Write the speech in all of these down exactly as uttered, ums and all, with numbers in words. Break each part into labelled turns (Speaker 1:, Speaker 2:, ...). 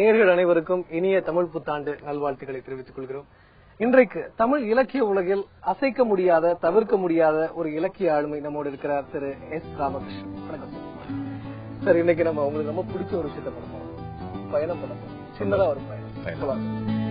Speaker 1: நேயர்கள் அனைவருக்கும் இனிய தமிழ் புத்தாண்டு நல்வாழ்த்துக்களை தெரிவித்துக் கொள்கிறோம். இன்றைக்கு தமிழ் இலக்கிய உலகில் அசைக்க முடியாத, தவிர்க்க முடியாத ஒரு இலக்கிய ஆளுமை நம்மோடு இருக்கிறார் திரு எஸ் ராமகிருஷ்ணன். வணக்கம் சார். இன்னைக்கு நம்ம உங்களுக்கு ரொம்ப பிடிச்ச ஒரு விஷயத்தை பண்ணுவோம், பயணம் பண்ணணும். சின்னதா ஒரு பயணம்.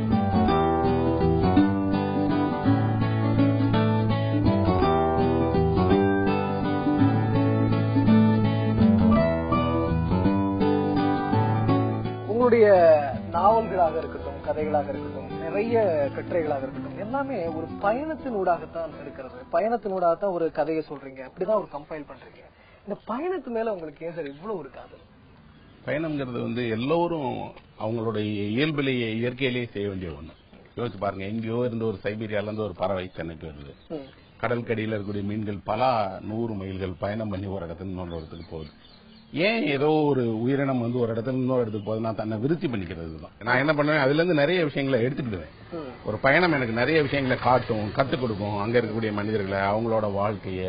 Speaker 1: உங்களுடைய நாவல்களாக இருக்கட்டும், கதைகளாக இருக்கட்டும், நிறைய கட்டுரைகளாக இருக்கட்டும், எல்லாமே ஒரு பயணத்தினூடாகத்தான் இருக்கிறது. பயணத்தினூடாகத்தான் ஒரு கதையை சொல்றீங்க, அப்படிதான் ஒரு கம்பைல் பண்றீங்க. இந்த பயணத்து மேல உங்களுக்கு ஏன் சார் இவ்வளவு ஒரு காதல்?
Speaker 2: பயணம்ங்கிறது வந்து எல்லோரும் அவங்களுடைய இயல்பிலேயே இயற்கையிலேயே செய்ய வேண்டிய ஒண்ணு. யோசிச்சு பாருங்க, எங்கேயோ இருந்து ஒரு சைபீரியால இருந்து ஒரு பறவை சென்னைக்கு வருது. கடற்கடியில இருக்கக்கூடிய மீன்கள் பல நூறு மைல்கள் பயணம் பண்ணி ஒரு இடத்துல இன்னொரு இடத்துக்கு போகுது. ஏன் ஏதோ ஒரு உயிரினம் வந்து ஒரு இடத்துல இன்னொரு இடத்துக்கு போகுது, நான் தன்னை விருத்தி பண்ணிக்கிறது தான். நான் என்ன பண்ணுவேன், அதுல இருந்து நிறைய விஷயங்களை எடுத்துக்கிடுவேன். ஒரு பயணம் எனக்கு நிறைய விஷயங்களை காட்டும், கத்துக் கொடுக்கும். அங்க இருக்கக்கூடிய மனிதர்களை, அவங்களோட வாழ்க்கைய,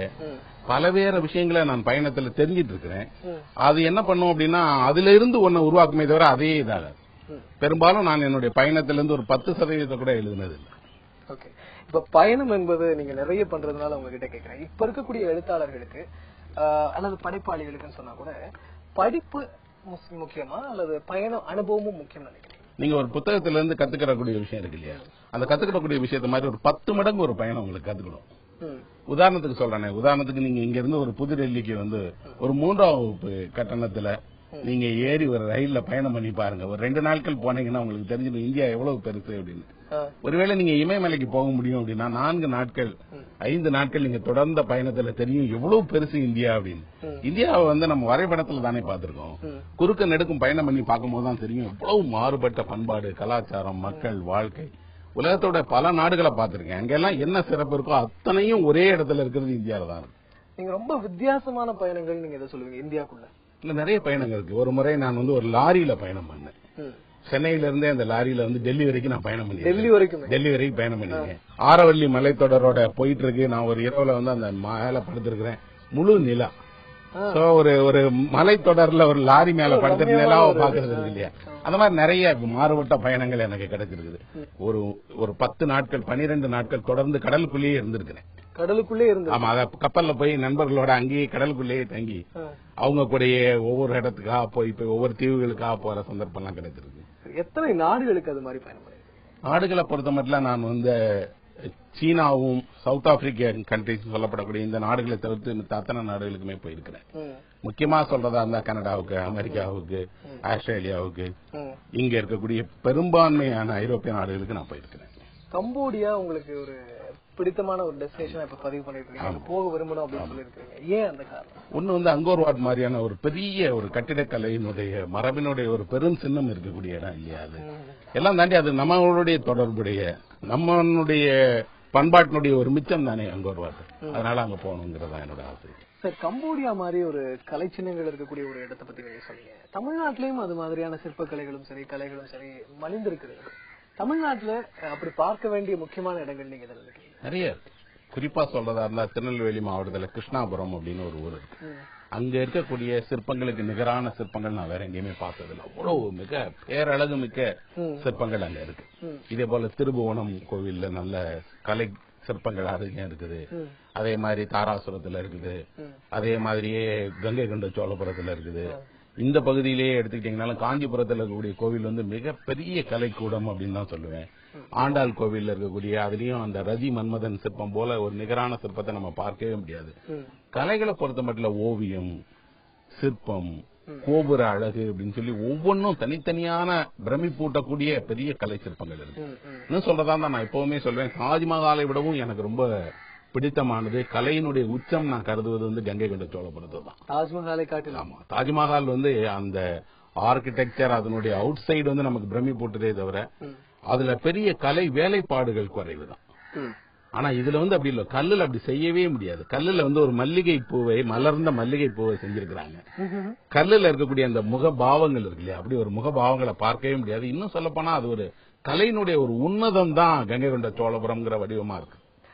Speaker 2: பலவேறு விஷயங்களை நான் பயணத்துல தெரிஞ்சிட்டு இருக்கிறேன். அது என்ன பண்ணும் அப்படின்னா, அதுல இருந்து ஒன்ன உருவாக்குமே தவிர அதே இதாக பெரும்பாலும் நான் என்னுடைய பயணத்துல இருந்து ஒரு பத்து சதவீதத்தை கூட எழுதுனது இல்லை.
Speaker 1: ஓகே, இப்ப பயணம் என்பது நீங்க நிறைய பண்றதுனால உங்ககிட்ட கேட்கிறேன். இப்ப இருக்கக்கூடிய எழுத்தாளர்களுக்கு அல்லது படைப்பாளிகளுக்குன்னு சொன்னா கூட படிப்பு முக்கியமா அல்லது பயண அனுபவமும் முக்கியம் நினைக்கிறேன்?
Speaker 2: நீங்க ஒரு புத்தகத்துல இருந்து கத்துக்கிறக்கூடிய விஷயம் இருக்கு இல்லையா, அந்த கத்துக்கிறக்கூடிய விஷயத்த மாதிரி ஒரு பத்து மடங்கு ஒரு பயணம் உங்களுக்கு கத்துக்கணும். உதாரணத்துக்கு சொல்றேன், உதாரணத்துக்கு நீங்க இங்க இருந்து ஒரு புதுடெல்லிக்கு வந்து ஒரு மூன்றாம் வகுப்பு கட்டணத்துல நீங்க ஏறி ஒரு ரயில்ல பயணம் பண்ணி பாருங்க. ஒரு ரெண்டு நாட்கள் போனீங்கன்னா உங்களுக்கு தெரிஞ்சிடும் இந்தியா எவ்வளவு பெருசு அப்படின்னு. ஒருவேளை நீங்க இமயமலைக்கு போக முடியும் அப்படின்னா நான்கு நாட்கள் ஐந்து நாட்கள் நீங்க தொடர்ந்த பயணத்துல தெரியும் எவ்வளவு பெருசு இந்தியா அப்படின்னு. இந்தியாவை வந்து நம்ம வரைபடத்துல தானே பார்த்திருக்கோம். குறுக்க நெடுக்கும் பயணம் பண்ணி பார்க்கும் போதுதான் தெரியும் எவ்வளவு மாறுபட்ட பண்பாடு, கலாச்சாரம், மக்கள் வாழ்க்கை. உலகத்தோட பல நாடுகளை பார்த்திருக்கேன். அங்கெல்லாம் என்ன சிறப்பு இருக்கோ அத்தனையும் ஒரே இடத்துல இருக்கிறது இந்தியாவில தான்.
Speaker 1: நீங்க ரொம்ப வித்தியாசமான பயணங்கள் நீங்க எதை சொல்லுவீங்க இந்தியாக்குள்ள?
Speaker 2: இல்ல, நிறைய பயணங்கள் இருக்கு. ஒரு முறை நான் வந்து ஒரு லாரியில பயணம் பண்ணேன். சென்னையில இருந்தே அந்த லாரியில வந்து டெல்லி வரைக்கும் நான் பயணம் பண்ணிருக்கேன்.
Speaker 1: டெல்லி வரைக்கும்
Speaker 2: டெல்லி வரைக்கும் பயணம் பண்ணிருக்கேன். ஆரவல்லி மலைத்தொடரோட போயிட்டு இருக்கு. நான் ஒரு இரவுல வந்து அந்த மேல படுத்திருக்கிறேன். முழு நிலா. சோ ஒரு ஒரு மலைத்தொடர்ல ஒரு லாரி மேல படுத்துட்டு நிலாவை பாக்குறது இருக்கு இல்லையா, அந்த மாதிரி நிறைய மாறுபட்ட பயணங்கள் எனக்கு கிடைச்சிருக்குது. ஒரு ஒரு பத்து நாட்கள் பனிரெண்டு நாட்கள் தொடர்ந்து கடலுக்குள்ளேயே இருந்திருக்கிறேன்.
Speaker 1: கடலுக்குள்ளே இருந்து?
Speaker 2: ஆமா, அத கப்பல்ல போய் நண்பர்களோட அங்கேயே கடலுக்குள்ளேயே தங்கி அவங்க கூடயே ஒவ்வொரு இடத்துக்காக போய் போய் ஒவ்வொரு தீவுகளுக்காக போற சந்தர்ப்பம் எல்லாம் கிடைச்சிருக்கு. எத்தனை
Speaker 1: நாடுகளுக்கு அது மாதிரி பயணம்?
Speaker 2: நாடுகளை பொறுத்த மட்டும் நான் வந்து சீனாவும் சவுத் ஆப்பிரிக்கா கண்ட்ரிஸ் சொல்லப்படக்கூடிய இந்த நாடுகளை தவிர்த்து அத்தனை நாடுகளுக்குமே போயிருக்கிறேன். முக்கியமா சொல்றதா இருந்தா கனடாவுக்கு, அமெரிக்காவுக்கு, ஆஸ்திரேலியாவுக்கு, இங்க இருக்கக்கூடிய பெரும்பான்மையான ஐரோப்பிய நாடுகளுக்கு நான் போயிருக்கிறேன்.
Speaker 1: கம்போடியா உங்களுக்கு ஒரு பிடித்தமான ஒரு டெஸ்டினேஷன் இப்ப பதிவு பண்ணிருக்கீங்க, போக விரும்பணும் அப்படின்னு சொல்லிருக்கீங்க. ஏன் அந்த காரணம்?
Speaker 2: ஒண்ணு வந்து அங்கோர் வாட் மாதிரியான ஒரு பெரிய ஒரு கட்டிடக்கலையினுடைய மரபினுடைய ஒரு பெரும் சின்னம் இருக்கக்கூடிய இடம் இல்லையா, அது எல்லாம் தாண்டி அது நம்மளுடைய தொடர்புடைய நம்மளுடைய பண்பாட்டினுடைய ஒரு மிச்சம் தானே அங்கோர் வாட். அதனால அங்க போகணுங்கிறதா என்னோட ஆசை.
Speaker 1: சார், கம்போடியா மாதிரி ஒரு கலை சின்னங்கள் இருக்கக்கூடிய ஒரு இடத்தை பத்தி நீங்க சொன்னீங்க. தமிழ்நாட்டிலயும் அது மாதிரியான சிற்ப கலைகளும் சரி, கலைகளும் சரி மலிந்திருக்கிறது. தமிழ்நாட்டுல அப்படி பார்க்க வேண்டிய முக்கியமான இடங்கள் நீங்க
Speaker 2: நிறைய இருக்கு. குறிப்பா சொல்றதா இருந்தா திருநெல்வேலி மாவட்டத்துல கிருஷ்ணாபுரம் அப்படின்னு ஒரு ஊர் இருக்கு. அங்க இருக்கக்கூடிய சிற்பங்களுக்கு நிகரான சிற்பங்கள் நான் வேற எங்கேயுமே பார்த்ததில்லை. அவ்வளவு மிக பேரழகு மிக்க சிற்பங்கள் அங்க இருக்கு. இதே போல திருபுவனம் கோவில்ல நல்ல கலை சிற்பங்கள் அதிகம் இருக்குது. அதே மாதிரி தாராசுரத்துல இருக்குது. அதே மாதிரியே கங்கை கொண்ட சோழபுரத்துல இருக்குது. இந்த பகுதியிலேயே எடுத்துக்கிட்டீங்கன்னாலும் காஞ்சிபுரத்தில் இருக்கக்கூடிய கோவில் வந்து மிகப்பெரிய கலைக்கூடம் அப்படின்னு தான் சொல்லுவேன். ஆண்டாள் கோவில் இருக்கக்கூடிய அதுலயும் அந்த ரதி மன்மதன் சிற்பம் போல ஒரு நிகரான சிற்பத்தை நம்ம பார்க்கவே முடியாது. கலைகளை பொறுத்த மட்டும் ஓவியம், சிற்பம், கோபுர அழகு அப்படின்னு சொல்லி ஒவ்வொன்றும் தனித்தனியான பிரமிப்பூட்டக்கூடிய பெரிய கலை சிற்பங்கள் இருக்கு. இன்னும் சொல்றதா தான் நான் எப்பவுமே சொல்வேன், தாஜ்மஹாலை விடவும் எனக்கு ரொம்ப பிடித்தமானது கலையினுடைய உச்சம் நான் கருதுவது வந்து கங்கை கொண்ட சோழபுரத்தை தான்.
Speaker 1: தாஜ்மஹாலை காட்டலாம்.
Speaker 2: ஆமா, தாஜ்மஹால் வந்து அந்த ஆர்கிடெக்சர் அதனுடைய அவுட் சைடு வந்து நமக்கு பிரமி போட்டதே தவிர அதுல பெரிய கலை வேலைப்பாடுகள் குறைவுதான். ஆனா இதுல வந்து அப்படி இல்ல, கல்லுல அப்படி செய்யவே முடியாது. கல்லுல வந்து ஒரு மல்லிகை பூவை, மலர்ந்த மல்லிகை பூவை செஞ்சிருக்கிறாங்க. கல்லுல இருக்கக்கூடிய அந்த முகபாவங்கள் இருக்கு இல்லையா, அப்படி ஒரு முகபாவங்களை பார்க்கவே முடியாது. இன்னும் சொல்ல போனா அது ஒரு கலையினுடைய ஒரு உன்னதம் தான் கங்கை கொண்ட சோழபுரம்ங்கிற வடிவமா இருக்கு.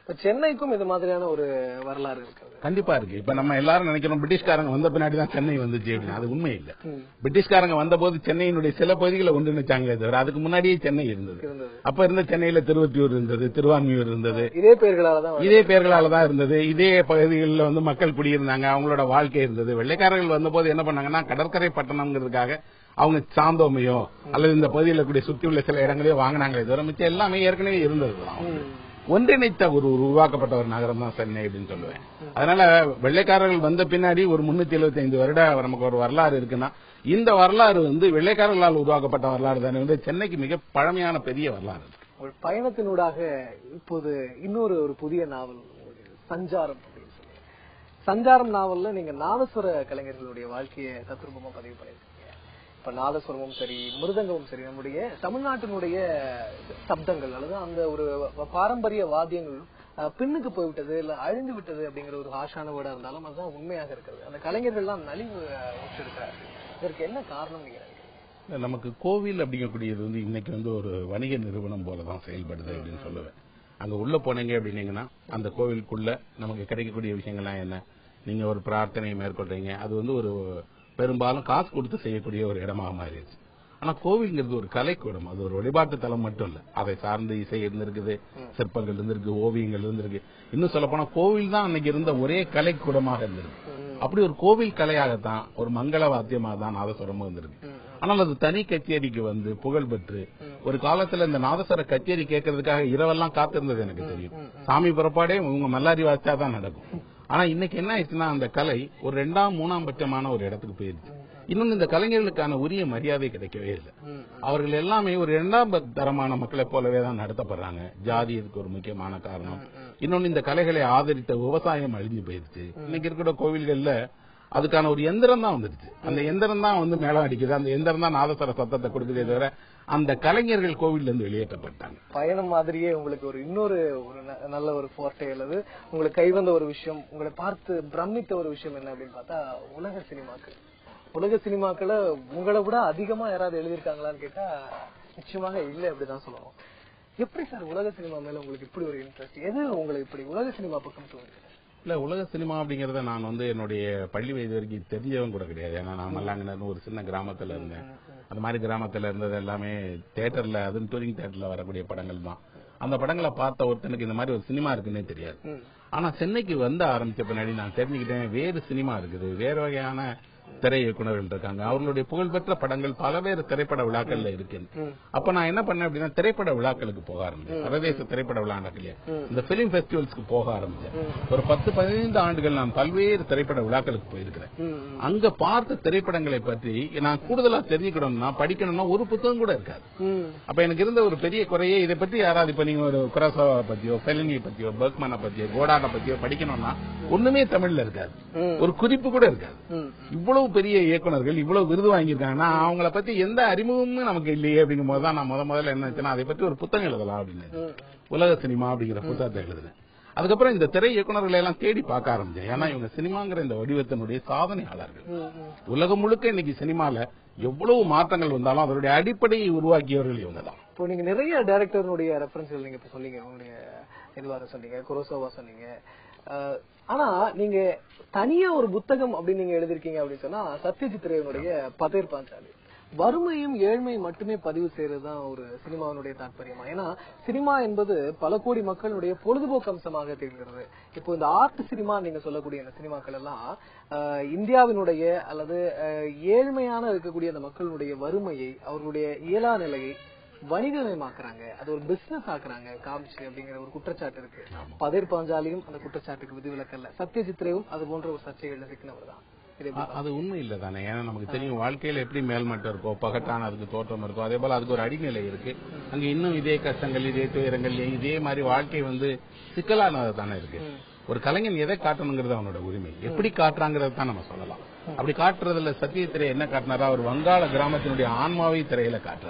Speaker 1: சென்னைக்கும் இது மாதிரியான ஒரு வரலாறு இருக்கு.
Speaker 2: கண்டிப்பா இருக்கு. இப்ப நம்ம எல்லாரும் நினைக்கிறோம் பிரிட்டிஷ்காரங்க வந்த பின்னாடிதான் சென்னை வந்துச்சு அப்படின்னு. அது உண்மை இல்ல. பிரிட்டிஷ்காரங்க வந்த போது சென்னையினுடைய சில பகுதிகளை ஒன்றிணைச்சாங்களே தவிர அதுக்கு முன்னாடியே சென்னை இருந்தது. அப்ப இருந்த சென்னையில திருவொற்றியூர் இருந்தது, திருவான்மியூர் இருந்தது,
Speaker 1: இதே பெயர்களாலதான்
Speaker 2: இதே பெயர்களாலதான் இருந்தது. இதே பகுதிகளில் வந்து மக்கள் குடியிருந்தாங்க, அவங்களோட வாழ்க்கை இருந்தது. வெள்ளைக்காரர்கள் வந்த போது என்ன பண்ணாங்கன்னா கடற்கரை பட்டணம்ங்கிறதுக்காக அவங்க சாந்தோமையோ அல்லது இந்த பகுதியில் கூடிய சுற்றி உள்ள சில இடங்களையோ வாங்கினாங்களே தவிர மிச்சம் எல்லாமே ஏற்கனவே இருந்தது. ஒன்றிணைத்த ஒரு உருவாக்கப்பட்ட ஒரு நகரம் தான் சென்னை அப்படின்னு சொல்லுவேன். அதனால வெள்ளைக்காரர்கள் வந்த பின்னாடி ஒரு முன்னூத்தி எழுபத்தி ஐந்து வருட நமக்கு ஒரு வரலாறு இருக்குன்னா இந்த வரலாறு வந்து வெள்ளைக்காரர்களால் உருவாக்கப்பட்ட வரலாறு தானே வந்து சென்னைக்கு மிக பழமையான பெரிய வரலாறு இருக்கு.
Speaker 1: ஒரு பயணத்தினூடாக இப்போது இன்னொரு ஒரு புதிய நாவல் சஞ்சாரம் அப்படின்னு சொல்லுங்க. சஞ்சாரம் நாவல்ல நீங்க நாதஸ்வர கலைஞர்களுடைய வாழ்க்கையை தத்ரூபமா பதிவு பண்ணிருக்கீங்க. இப்ப நாதஸ்வரமும் சரி, மிருதங்கமும் சரி, நம்முடைய தமிழ்நாட்டினுடைய சப்தங்கள் அல்லது அந்த ஒரு பாரம்பரிய வாத்தியங்கள் பின்னுக்கு போய்விட்டது இல்ல அழிந்து விட்டது அப்படிங்கிற ஒரு ஆஷான வேர்டா இருந்தாலும் அதுதான் உண்மையாக இருக்கிறது. அந்த கலைஞர்கள் எல்லாம் நலிவு உற்றிருக்கிறார்கள். இதற்கு என்ன காரணம் நீங்க?
Speaker 2: நமக்கு கோவில் அப்படிங்கக்கூடியது வந்து இன்னைக்கு வந்து ஒரு வணிக நிறுவனம் போலதான் செயல்படுது அப்படின்னு சொல்லுவேன். அங்க உள்ள போனீங்க அப்படின்னீங்கன்னா அந்த கோவிலுக்குள்ள நமக்கு கிடைக்கக்கூடிய விஷயங்கள்லாம் என்ன, நீங்க ஒரு பிரார்த்தனையை மேற்கொள்றீங்க, அது வந்து ஒரு பெரும்பாலும் காசு கொடுத்து செய்யக்கூடிய ஒரு இடமாக மாறிடுச்சு. ஆனா கோவில்ங்கிறது ஒரு கலைக்கூடம், அது ஒரு வழிபாட்டு தலம் மட்டும் இல்ல. அதை சார்ந்து இசை இருந்திருக்குது, சிற்பங்கள் இருந்திருக்கு, ஓவியங்கள் இருந்திருக்கு. இன்னும் சொல்ல போனா கோவில் தான் அன்னைக்கு இருந்த ஒரே கலைக்கூடமாக இருந்திருக்கு. அப்படி ஒரு கோவில் கலையாகத்தான் ஒரு மங்கள வாத்தியமாக தான் நாதஸ்வரமும் இருந்திருக்கு. ஆனால் அது தனி கச்சேரிக்கு வந்து புகழ் பெற்று ஒரு காலத்துல இந்த நாதஸ்வர கச்சேரி கேட்கறதுக்காக இரவெல்லாம் காத்திருந்தது எனக்கு தெரியும். சாமி புறப்பாடே உங்க மல்லாரி வாச்சாதான் நடக்கும். ஆனா இன்னைக்கு என்ன ஆயிடுச்சுன்னா அந்த கலை ஒரு ரெண்டாம் மூணாம் பட்சமான ஒரு இடத்துக்கு போயிருச்சு. இன்னும் இந்த கலைஞர்களுக்கான உரிய மரியாதை கிடைக்கவே இல்லை. அவர்கள் எல்லாமே ஒரு இரண்டாம் தரமான மக்களை போலவே தான் நடத்தப்படுறாங்க. ஜாதி இதுக்கு ஒரு முக்கியமான காரணம். இன்னொன்னு இந்த கலைகளை ஆதரித்த விவசாயம் அழிஞ்சு போயிருச்சு. இன்னைக்கு இருக்கிற கோவில்கள்ல அதுக்கான ஒரு எந்திரம் தான் வந்துருச்சு. அந்த எந்திரம் தான் வந்து மேளம் அடிக்குது, அந்த எந்திரம் தான் நாதஸ்வர சத்தத்தை கொடுக்குதே தவிர அந்த கலைஞர்கள் கோவில்ல இருந்து வெளியேற்றப்பட்டாங்க.
Speaker 1: பயணம் மாதிரியே உங்களுக்கு ஒரு இன்னொரு ஒரு நல்ல ஒரு போர்ட்டே அல்லது உங்களுக்கு கைவந்த ஒரு விஷயம், உங்களை பார்த்து பிரமித்த ஒரு விஷயம் என்ன அப்படின்னு பார்த்தா உலக சினிமாக்கள். உலக சினிமாக்களை உங்களை விட அதிகமா யாராவது எழுதியிருக்காங்களான்னு கேட்டா நிச்சயமாக இல்லை அப்படிதான் சொல்லணும். எப்படி சார் உலக சினிமா மேல உங்களுக்கு இப்படி ஒரு இன்ட்ரெஸ்ட்? எது உங்களுக்கு இப்படி உலக சினிமா பக்கம் தோணுது?
Speaker 2: இல்ல, உலக சினிமா அப்படிங்கறத நான் வந்து என்னுடைய பள்ளி வயது வரைக்கும் தெரிஞ்சவன் கூட கிடையாது. ஏன்னா நான் மல்லாங்கன்னு ஒரு சின்ன கிராமத்துல இருந்தேன். அந்த மாதிரி கிராமத்துல இருந்தது எல்லாமே தியேட்டர்ல, அதுவும் டூரிங் தியேட்டர்ல வரக்கூடிய படங்கள் தான். அந்த படங்களை பார்த்த ஒருத்தனுக்கு இந்த மாதிரி ஒரு சினிமா இருக்குன்னே தெரியாது. ஆனா சென்னைக்கு வந்து ஆரம்பிச்ச பின்னாடி நான் தெரிஞ்சுக்கிட்டேன் வேறு சினிமா இருக்குது, வேறு வகையான திரை இயக்குநர்கள் இருக்காங்க, அவர்களுடைய புகழ்பெற்ற படங்கள் பலவேறு திரைப்பட விழாக்கள்ல இருக்கு. அப்ப நான் என்ன பண்ணேன் அப்படின்னா திரைப்பட விழாக்களுக்கு போக ஆரம்பிச்சேன். சர்வதேச திரைப்பட விழா நடக்கலையா, இந்த பிலிம் பெஸ்டிவல்ஸ்க்கு போக ஆரம்பிச்சேன். ஒரு பத்து பதினைந்து ஆண்டுகள் நான் பல்வேறு திரைப்பட விழாக்களுக்கு போயிருக்கிறேன். அங்க பார்த்த திரைப்படங்களை பற்றி நான் கூடுதலா தெரிஞ்சுக்கணும்னா படிக்கணும்னா ஒரு புத்தகம் கூட இருக்காது. அப்ப எனக்கு இருந்த ஒரு பெரிய குறையே இதை பற்றி யாராவது இப்ப நீங்க ஒரு குராசாவா பத்தியோ, ஃபெலினியை பத்தியோ, பர்க்மனை பத்தியோ, கோடானை பத்தியோ படிக்கணும்னா ஒண்ணுமே தமிழ்ல இருக்காது, ஒரு குறிப்பு கூட இருக்காது. இவ்வளவு பெரிய இயக்குநர்கள் இவ்வளவு விருது வாங்கியிருக்காங்கன்னா அவங்கள பத்தி எந்த அறிமுகமும் நமக்கு இல்லையே அப்படிங்கும் போதுதான் நான் முத முதல்ல என்ன அதை பற்றி ஒரு புத்தகம் எழுதலாம் அப்படின்னு உலக சினிமா அப்படிங்கிற புத்தகத்தை எழுதுனேன். அதுக்கப்புறம் இந்த திரை இயக்குநர்களை எல்லாம் தேடி பார்க்க ஆரம்பிச்சேன். ஏன்னா இவங்க சினிமாங்கிற இந்த வடிவத்தினுடைய சாதனையாளர்கள். உலகம் முழுக்க இன்னைக்கு சினிமால எவ்வளவு மாற்றங்கள் வந்தாலும் அதனுடைய அடிப்படையை உருவாக்கியவர்கள் இவங்க தான்.
Speaker 1: இப்போ நீங்க நிறைய டைரக்டர்களுடைய ரெஃபரன்ஸ்கள் நீங்க இப்ப சொன்னீங்க, உங்களுடைய இதுவாக சொன்னீங்க, குரோசாவா சொன்னீங்க. ஆனா நீங்க தனியா ஒரு புத்தகம் அப்படின்னு நீங்க எழுதிருக்கீங்க அப்படின்னு சொன்னா சத்யஜித் ரேவனுடைய பதேர் பாஞ்சாலி. வறுமையும் ஏழ்மையும் மட்டுமே பதிவு செய்யறதுதான் ஒரு சினிமாவினுடைய தாற்பயமா? ஏன்னா சினிமா என்பது பல கோடி மக்களுடைய பொழுதுபோக்கு அம்சமாக திகழ்கிறது. இப்போ இந்த ஆர்ட் சினிமா நீங்க சொல்லக்கூடிய இந்த சினிமாக்கள் எல்லாம் இந்தியாவினுடைய அல்லது ஏழ்மையான இருக்கக்கூடிய அந்த மக்களுடைய வறுமையை, அவர்களுடைய இயலா நிலையை வணிகமயமாக்குறாங்க, அது ஒரு பிசினஸ் ஆக்குறாங்க காமிச்சு அப்படிங்கிற ஒரு குற்றச்சாட்டு இருக்கு. பதேர் பாஞ்சாலியும் அந்த குற்றச்சாட்டுக்கு விதிவிலக்கல்ல. சத்யஜித் ரேவும் அது போன்ற ஒரு சர்ச்சைகள் சிக்கினவர் தான்.
Speaker 2: அது உண்மை இல்ல தானே? ஏன்னா நமக்கு தெரியும் வாழ்க்கையில எப்படி மேல்மட்டம் இருக்கோ, பகட்டான அதுக்கு தோற்றம் இருக்கோ, அதே போல அதுக்கு ஒரு அடிநிலை இருக்கு. அங்க இன்னும் இதே கஷ்டங்கள், இதே துயரங்கள், இதே மாதிரி வாழ்க்கை வந்து சிக்கலானது தானே இருக்கு. ஒரு கலைஞன் எதை காட்டணுங்கிறது அவனோட உரிமை, எப்படி காட்டுறாங்கிறது தான் நம்ம சொல்லலாம். அப்படி காட்டுறதுல சத்யஜித் ரே என்ன காட்டினாரா, ஒரு வங்காள கிராமத்தினுடைய ஆன்மாவை திரையில காட்டுறாரு.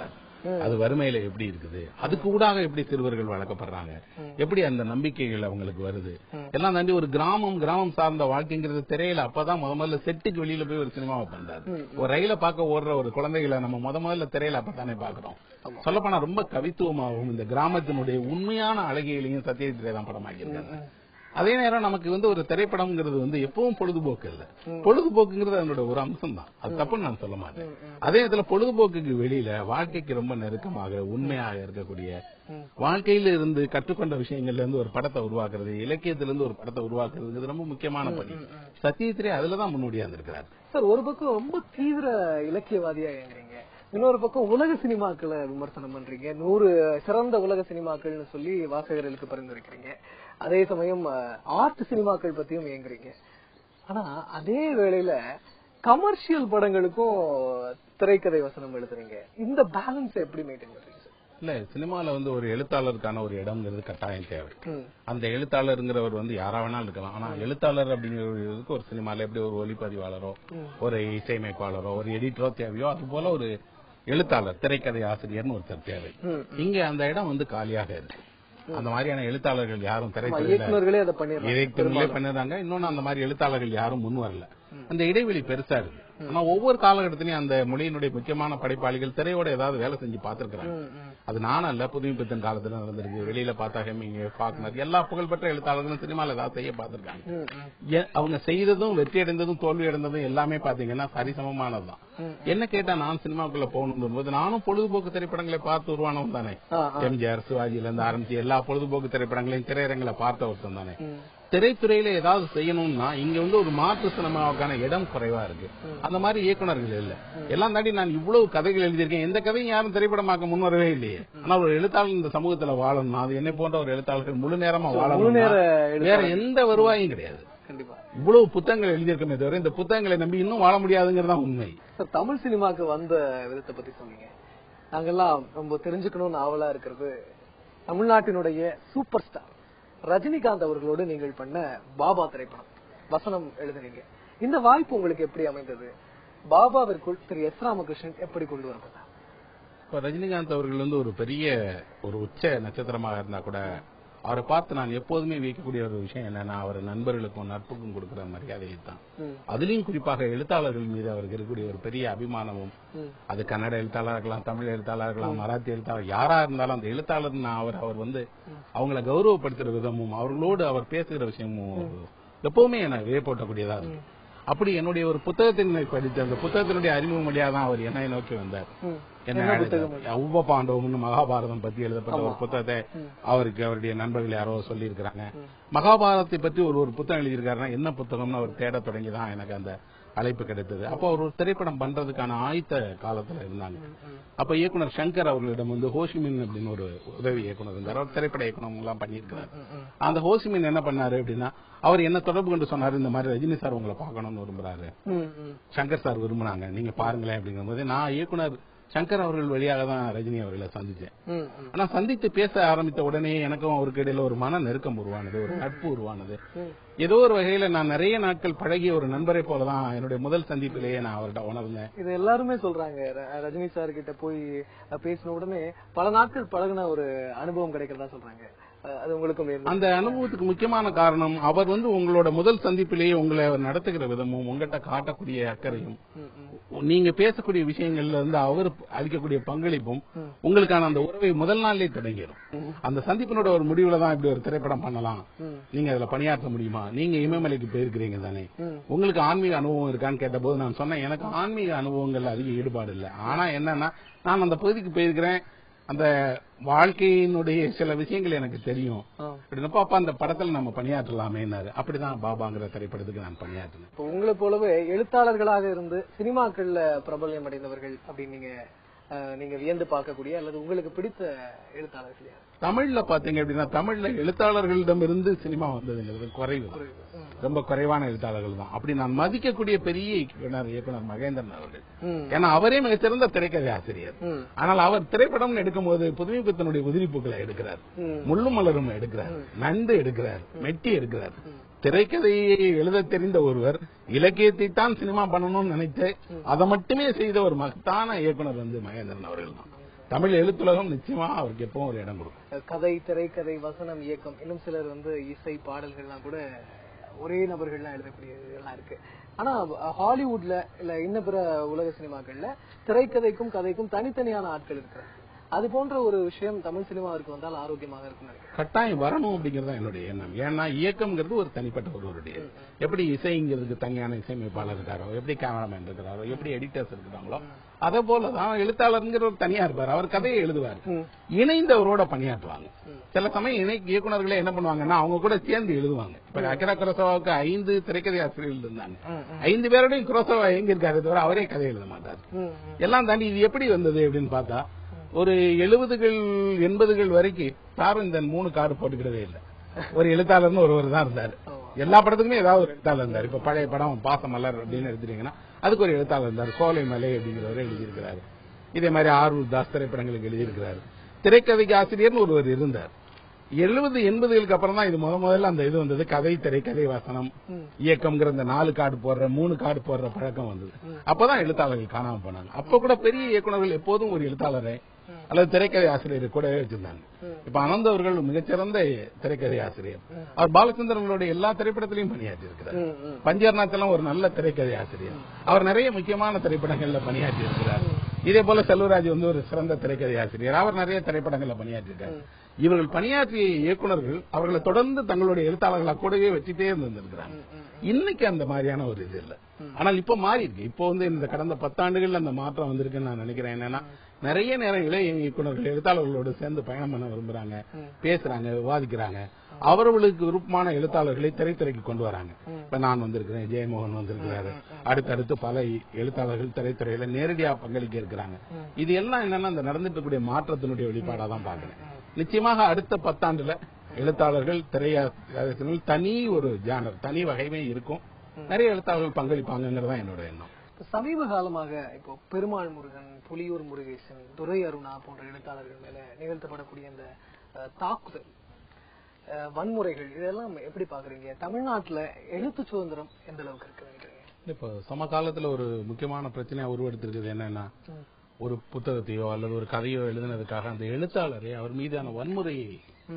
Speaker 2: அது வறுமையில எப்படி இருக்குது, அதுக்கு ஊடாக எப்படி சிறுவர்கள் வளர்க்கப்படுறாங்க, எப்படி அந்த நம்பிக்கைகள் அவங்களுக்கு வருது எல்லாம் தாண்டி ஒரு கிராமம் கிராமம் சார்ந்த வாழ்க்கைங்கிறது திரையில அப்பதான் முத முதல்ல செட்டுக்கு வெளியில போய் ஒரு சினிமாவை பண்றாரு. ஒரு ரயில பார்க்க ஓடுற ஒரு குழந்தைகளை நம்ம முத முதல்ல திரையில அப்பதானே பாக்குறோம். சொல்லப்போனா ரொம்ப கவித்துவமாகவும் இந்த கிராமத்தினுடைய உண்மையான அழகியலையும் சத்யஜித் ரே தான் படமாக்கியிருக்காங்க. அதே நேரம் நமக்கு வந்து ஒரு திரைப்படம்ங்கிறது வந்து எப்பவும் பொழுதுபோக்கு இல்ல, பொழுதுபோக்குங்கிறது அதனோட ஒரு அம்சம் தான், அது தப்புன்னு நான் சொல்ல மாட்டேன். அதே நேரத்துல பொழுதுபோக்குக்கு வெளியில வாழ்க்கைக்கு ரொம்ப நெருக்கமாக உண்மையாக இருக்கக்கூடிய வாழ்க்கையில இருந்து கற்றுக்கொண்ட விஷயங்கள்ல இருந்து ஒரு படத்தை உருவாக்குறது, இலக்கியத்திலிருந்து ஒரு படத்தை உருவாக்குறது ரொம்ப முக்கியமான பணி. சத்யஜித் ரே அதுலதான் முன்னோடியா இருந்திருக்கிறார்.
Speaker 1: சார், ஒரு பக்கம் ரொம்ப தீவிர இலக்கியவாதியா இருக்கிறீங்க, இன்னொரு பக்கம் உலக சினிமாக்களை விமர்சனம் பண்றீங்க, நூறு சிறந்த உலக சினிமாக்கள்னு சொல்லி வாசகர்களுக்கு பரிந்துரைக்கிறீங்க. அதே சமயம் ஆர்ட் சினிமாக்கள் பத்தியும் இயங்குறீங்க. ஆனா அதே வேளையில கமர்ஷியல் படங்களுக்கும் திரைக்கதை வசனம் எழுதுறீங்க. இந்த பேலன்ஸ் எப்படி மெயின்டைன் பண்றீங்க?
Speaker 2: இல்ல, சினிமால வந்து ஒரு எழுத்தாளருக்கான ஒரு இடம்ங்கிறது கட்டாயம் தேவை. அந்த எழுத்தாளருங்கிறவர் வந்து யாரா வேணாலும் இருக்கலாம். ஆனா எழுத்தாளர் அப்படிங்கிறதுக்கு ஒரு சினிமால எப்படி ஒரு ஒளிப்பதிவாளரோ ஒரு இசையமைப்பாளரோ ஒரு எடிட்டரோ தேவையோ அது போல ஒரு எழுத்தாளர் திரைக்கதை ஆசிரியர்னு ஒருத்தர் தேவை. இங்க அந்த இடம் வந்து காலியாக இருக்கு. அந்த மாதிரியான எழுத்தாளர்கள் யாரும் திரைத்துறையிலே பண்ணிடுறாங்க. இன்னொன்னு அந்த மாதிரி எழுத்தாளர்கள் யாரும் முன் வரல. அந்த இடைவெளி பெருசா இருக்கு. ஆனா ஒவ்வொரு காலகட்டத்திலயும் அந்த மொழியினுடைய முக்கியமான படைப்பாளிகள் திரையோட ஏதாவது வேலை செஞ்சு பாத்துருக்காங்க. அது நானும் இல்ல, புதுமைப்பித்தன் காலத்துல நடந்திருக்கு. வெளியில பார்த்தா ஹெமிங், ஃபாக்னர் எல்லா புகழ்பெற்ற எழுத்தாளர்களும் சினிமால ஏதாவது செய்ய பாத்துருக்காங்க. அவங்க செய்ததும் வெற்றி அடைந்ததும் தோல்வி அடைந்ததும் எல்லாமே பாத்தீங்கன்னா சரிசமமானதுதான். என்ன கேட்டா நான் சினிமாக்குள்ள போகணும் போது நானும் பொழுதுபோக்கு திரைப்படங்களை பார்த்து உருவானவன் தானே. எம்ஜிஆர் சிவாஜில இருந்து ஆரம்பிச்சு எல்லா பொழுதுபோக்கு திரைப்படங்களையும் திரையரங்களை பார்த்த ஒருத்தன் தானே. திரைத்துறையில ஏதாவது செய்யணும்னா இங்க வந்து ஒரு மாற்று சினிமாவுக்கான இடம் குறைவா இருக்கு. அந்த மாதிரி இயக்குநர்கள் இல்ல. எல்லாம் தாண்டி நான் இவ்வளவு கதைகள் எழுதியிருக்கேன், எந்த கதையும் யாரும் திரைப்படமாக்க முன்வரவே இல்லையே. ஆனா ஒரு எழுத்தாளர் இந்த சமூகத்துல வாழணும், அது என்னை போன்ற ஒரு எழுத்தாளர்கள் முழு நேரமா வாழணும், வேற எந்த வருவாயும் கிடையாது. இவ்வளவு புத்தகங்கள் எழுதியிருக்கமே தவிர இந்த புத்தகங்களை நம்பி இன்னும் வாழ முடியாதுங்கிறதா உண்மை.
Speaker 1: தமிழ் சினிமாக்கு வந்த விதத்தை பத்தி சொன்னீங்க. நாங்கெல்லாம் ரொம்ப தெரிஞ்சுக்கணும்னு ஆவலா இருக்கிறது தமிழ்நாட்டினுடைய சூப்பர் ஸ்டார் ரஜினிகாந்த் அவர்களோடு நீங்கள் பண்ண பாபா திரைப்படம் வசனம் எழுதுனீங்க. இந்த வாய்ப்பு உங்களுக்கு எப்படி அமைந்தது? பாபாவிற்குள் திரு எஸ் ராமகிருஷ்ணன் எப்படி கொண்டு வரப்பட்டார்?
Speaker 2: இப்ப ரஜினிகாந்த் அவர்கள் வந்து ஒரு பெரிய ஒரு உச்ச நட்சத்திரமாக இருந்தா கூட அவரை பார்த்து நான் எப்போதுமே வைக்கக்கூடிய ஒரு விஷயம் என்னன்னா அவர் நண்பர்களுக்கும் நட்புக்கும் கொடுக்கிற மரியாதையை தான். அதுலயும் குறிப்பாக எழுத்தாளர்கள் மீது அவருக்கு இருக்கக்கூடிய ஒரு பெரிய அபிமானமும், அது கன்னட எழுத்தாளர் இருக்கலாம், தமிழ் எழுத்தாளர் இருக்கலாம், மராத்தி எழுத்தாளர் யாரா இருந்தாலும் அந்த எழுத்தாளர் அவர் அவர் வந்து அவங்களை கௌரவப்படுத்துற விதமும் அவர்களோடு அவர் பேசுகிற விஷயமும் எப்பவுமே எனக்கு வியப்பூட்டக்கூடியதா இருக்கு. அப்படி என்னுடைய ஒரு புத்தகத்தினை படித்த அந்த புத்தகத்தினுடைய அறிமுக மொழியா தான் அவர் என்னை நோக்கி வந்தார். என்ன உப பாண்டவம்னு மகாபாரதம் பத்தி எழுதப்பட்ட ஒரு புத்தகத்தை அவருக்கு அவருடைய நண்பர்கள் யாரோ சொல்லி இருக்கிறாங்க. மகாபாரதத்தை பற்றி ஒரு ஒரு புத்தகம் எழுதியிருக்காருன்னா என்ன புத்தகம்னு அவர் தேட தொடங்கிதான் எனக்கு அந்த அழைப்பு கிடைத்தது. அப்போ அவர் ஒரு திரைப்படம் பண்றதுக்கான ஆயத்த காலத்துல இருந்தாங்க. அப்ப இயக்குனர் சங்கர் அவர்களிடம் வந்து ஹோசிமின் அப்படின்னு ஒரு உதவி இயக்குனர் இருந்தார். அவர் திரைப்பட இயக்குனர் எல்லாம் பண்ணியிருக்கிறார். அந்த ஹோசிமின் என்ன பண்ணாரு அப்படின்னா அவர் என்ன தொடர்பு கொண்டு சொன்னாரு, இந்த மாதிரி ரஜினி சார் உங்களை பார்க்கணும்னு விரும்புறாரு, சங்கர் சார் விரும்புனாங்க, நீங்க பாருங்களேன் அப்படிங்கும் போது நான் இயக்குனர் சங்கர் அவர்கள் வழியாக தான் ரஜினி அவர்களை சந்திச்சேன். ஆனா சந்தித்து பேச ஆரம்பித்த உடனே எனக்கும் அவருக்கு இடையில ஒரு மன நெருக்கம் உருவானது, ஒரு நட்பு உருவானது. ஏதோ ஒரு வகையில நான் நிறைய நாட்கள் பழகிய ஒரு நண்பரை போலதான் என்னுடைய முதல் சந்திப்பிலேயே நான் அவர்கிட்ட உணர்ந்தேன்.
Speaker 1: இது எல்லாருமே சொல்றாங்க, ரஜினி சார் கிட்ட போய் பேசின உடனே பல நாட்கள் பழகின ஒரு அனுபவம் கிடைக்கிறதா சொல்றாங்க. அது உங்களுக்கு
Speaker 2: அந்த அனுபவத்துக்கு முக்கியமான காரணம் அவர் வந்து உங்களோட முதல் சந்திப்பிலேயே உங்களை அவர் நடத்துகிற விதமும், உங்கள்கிட்ட காட்டக்கூடிய அக்கறையும், நீங்க பேசக்கூடிய விஷயங்கள்ல இருந்து அவர் அளிக்கக்கூடிய பங்களிப்பும் உங்களுக்கான அந்த உறவை முதல் நாள்லயே தொடங்கிடும். அந்த சந்திப்பினோட ஒரு முடிவுல தான் இப்படி ஒரு திரைப்படம் பண்ணலாம், நீங்க அதுல பணியாற்ற முடியுமா, நீங்க இமயமலைக்கு போயிருக்கிறீங்க தானே, உங்களுக்கு ஆன்மீக அனுபவம் இருக்கான்னு கேட்ட போது நான் சொன்னேன் எனக்கு ஆன்மீக அனுபவங்கள் அதிக ஈடுபாடு இல்லை. ஆனா என்னன்னா நான் அந்த பகுதிக்கு போயிருக்கிறேன், அந்த வாழ்க்கையினுடைய சில விஷயங்கள் எனக்கு தெரியும் அப்படின்னப்ப அப்ப அந்த படத்துல நம்ம பணியாற்றலாமேனாரு. அப்படிதான் பாபாங்கிற திரைப்படத்துக்கு நான் பணியாற்றினேன்.
Speaker 1: உங்களை போலவே எழுத்தாளர்களாக இருந்து சினிமாக்கள்ல பிரபல்யம் அடைந்தவர்கள் அப்படின்னு நீங்க நீங்க வியந்து பார்க்கக்கூடிய அல்லது உங்களுக்கு பிடித்த எழுத்தாளர்கள் யார்?
Speaker 2: தமிழ்ல பாத்தீங்க அப்படின்னா தமிழ்ல எழுத்தாளர்களிடம் இருந்து சினிமா வந்ததுங்கிறது குறைவு, ரொம்ப குறைவான எழுத்தாளர்கள் தான். அப்படி நான் மதிக்கக்கூடிய பெரிய இயக்குனர் இயக்குனர் மகேந்திரன் அவர்கள். ஏன்னா அவரே மிகச்சிறந்த திரைக்கதை ஆசிரியர். ஆனால் அவர் திரைப்படம் எடுக்கும் போது புதுமைப்பித்தனுடைய உதிரிப்பூக்களை எடுக்கிறார், முள்ளும் மலரும் எடுக்கிறார், நண்டு எடுக்கிறார், மெட்டி எடுக்கிறார். திரைக்கதையை எழுத தெரிந்த ஒருவர் இலக்கியத்தை தான் சினிமா பண்ணணும்னு நினைத்து அதை மட்டுமே செய்த ஒரு மகத்தான இயக்குனர் வந்து மகேந்திரன் அவர்கள் தான். தமிழ் எழுத்துலகம் நிச்சயமா அவருக்கு எப்பவும் ஒரு இடம் கொடுக்கும்.
Speaker 1: கதை, திரைக்கதை, வசனம், இயக்கம், இன்னும் சிலர் வந்து இசை, பாடல்கள்லாம் கூட ஒரே நபர்கள்லாம் எழுதக்கூடிய இதெல்லாம் இருக்கு. ஆனா ஹாலிவுட்ல இல்ல இன்ன பிற உலக சினிமாக்கள்ல திரைக்கதைக்கும் கதைக்கும் தனித்தனியான ஆட்கள் இருக்கிறாங்க. அது போன்ற ஒரு விஷயம் தமிழ் சினிமாவிற்கு வந்தால் ஆரோக்கியமாக இருக்கும் நினைக்கிறேன்.
Speaker 2: கட்டாயம் வரணும் அப்படிங்கறது என்னுடைய எண்ணம். ஏன்னா இயக்கம்ங்கிறது ஒரு தனிப்பட்ட ஒருவருடைய, எப்படி இசைங்கிறதுக்கு தனியான இசையமைப்பாளர் இருக்காரோ, எப்படி கேமராமேன் இருக்கிறாரோ, எப்படி எடிட்டர்ஸ் இருக்கிறாங்களோ, அதே போலதான் எழுத்தாளருங்கிற ஒரு தனியா இருப்பார். அவர் கதையை எழுதுவார், இணைந்து அவரோட பணியாற்றுவாங்க. சில சமயம் இணை இயக்குநர்களே என்ன பண்ணுவாங்கன்னா அவங்க கூட சேர்ந்து எழுதுவாங்க. இப்ப அகிரா குரோசாவாவுக்கு ஐந்து திரைக்கதை ஆசிரியர்கள் இருந்தாங்க. ஐந்து பேரோடையும் குரோசாவா எங்க இருக்காரு தவிர அவரே கதை எழுத மாட்டார். எல்லாம் தாண்டி இது எப்படி வந்தது அப்படின்னு பார்த்தா, ஒரு எழுபதுகள் எண்பதுகள் வரைக்கும் யாரும் இந்த மூணு கார்டு போட்டுக்கிறதே இல்லை. ஒரு எழுத்தாளர்னு ஒருவர் தான் இருந்தாரு. எல்லா படத்துக்குமே ஏதாவது ஒரு எழுத்தாளர் இருந்தார். இப்ப பழைய படம் பாசமலர் அப்படின்னு எடுத்துட்டீங்கன்னா அதுக்கு ஒரு எழுத்தாளர் இருந்தார். சோலை மலை அப்படிங்கிறவரை எழுதியிருக்கிறாரு. இதே மாதிரி ஆரூர் தாஸ் திரைப்படங்களுக்கு எழுதியிருக்கிறாரு. திரைக்கதைக்கு ஆசிரியர்னு ஒருவர் இருந்தார். எழுபது எண்பதுகளுக்கு அப்புறம் தான் இது முத முதல்ல அந்த இது வந்தது. கதை, திரைக்கதை, வசனம், இயக்கம்ங்கிற இந்த நாலு கார்டு போடுற மூணு கார்டு போடுற பழக்கம் வந்தது. அப்பதான் எழுத்தாளர்கள் காணாம போனாங்க. அப்ப கூட பெரிய இயக்குநர்கள் எப்போதும் ஒரு எழுத்தாளரை அல்லது திரைக்கதை ஆசிரியர் கூடவே வச்சிருந்தாங்க. இப்ப அனந்த் அவர்கள் மிகச்சிறந்த திரைக்கதை ஆசிரியர். அவர் பாலச்சந்திரனுடைய எல்லா திரைப்படத்திலையும் பணியாற்றி இருக்கிறார். பஞ்சர்நாத்தெல்லாம் ஒரு நல்ல திரைக்கதை ஆசிரியர். அவர் நிறைய முக்கியமான திரைப்படங்கள்ல பணியாற்றி இருக்கிறார். இதே போல செல்வராஜ் வந்து ஒரு சிறந்த திரைக்கதை ஆசிரியர். அவர் நிறைய திரைப்படங்கள்ல பணியாற்றிருக்காரு. இவர்கள் பணியாற்றிய இயக்குநர்கள் அவர்களை தொடர்ந்து தங்களுடைய எழுத்தாளர்களா கூடவே வச்சுட்டே இருந்திருக்கிறாங்க. இன்னைக்கு அந்த மாதிரியான ஒரு இது இல்ல. ஆனால் இப்ப மாறி இருக்கு. இப்போ வந்து இந்த கடந்த பத்தாண்டுகள் அந்த மாற்றம் வந்திருக்குன்னு நான் நினைக்கிறேன். என்னன்னா நிறைய நேரங்களே இயக்குநர்கள் எழுத்தாளர்களோடு சேர்ந்து பயணம் பண்ண விரும்புறாங்க, பேசுறாங்க, விவாதிக்கிறாங்க. அவர்களுக்கு விருப்பமான எழுத்தாளர்களை திரைத்துறைக்கு கொண்டு வராங்க. இப்ப நான் வந்திருக்கிறேன், ஜெயமோகன் வந்திருக்கிறாரு, அடுத்தடுத்து பல எழுத்தாளர்கள் திரைத்துறையில நேரடியா பங்களிக்க இருக்கிறாங்க. இது எல்லாம் என்னன்னா இந்த நடந்துட்டு கூடிய மாற்றத்தினுடைய வெளிப்பாடா தான் பாக்குறேன். நிச்சயமாக அடுத்த பத்தாண்டுல எழுத்தாளர்கள் திரையாசிரியர்கள் தனி ஒரு ஜானர், தனி வகைமே இருக்கும். நிறைய எழுத்தாளர்கள் பங்களிப்பாங்கிறதா என்னோட எண்ணம்.
Speaker 1: சமீப காலமாக இப்போ பெருமாள் முருகன், புலியூர் முருகேசன், துரை அருணா போன்ற எழுத்தாளர்கள் மேல நிகழ்த்தப்படக்கூடிய இந்த தாக்குதல், வன்முறைகள், இதெல்லாம் எப்படி பாக்குறீங்க? தமிழ்நாட்டுல எழுத்து சுதந்திரம் எந்த அளவுக்கு இருக்கு நினைக்கிறீங்க?
Speaker 2: இப்ப சமகாலத்துல ஒரு முக்கியமான பிரச்சனையா உருவெடுத்திருக்குது. என்னன்னா, ஒரு புத்தகத்தையோ அல்லது ஒரு கதையோ எழுதினதுக்காக அந்த எழுத்தாளரை அவர் மீதான வன்முறையை